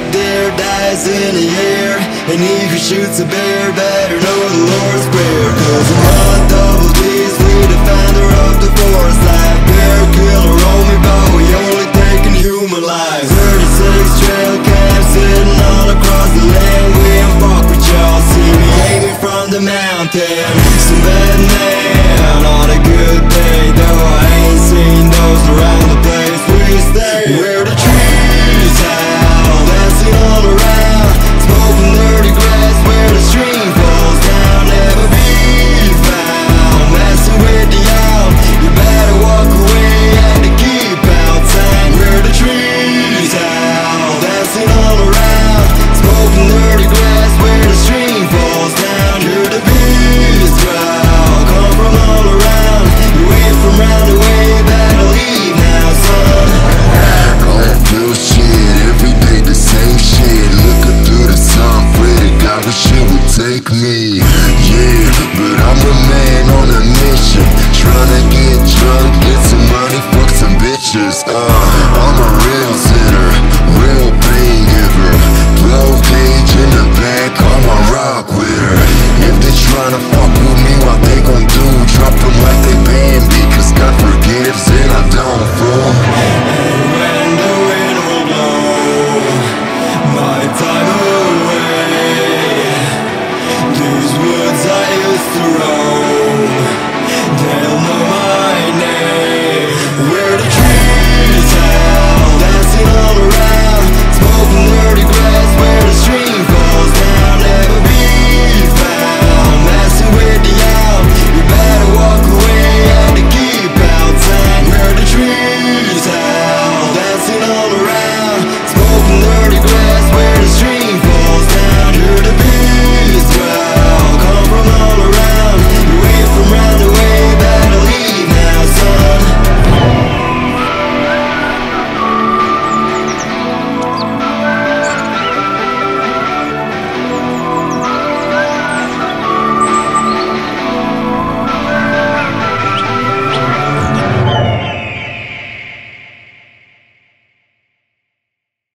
deer dies in the air, and he who shoots a bear better know the Lord's Prayer. Cause I'm on double D's, we defender of the forest. Like bear killer, roll me bow, we only taking human lives.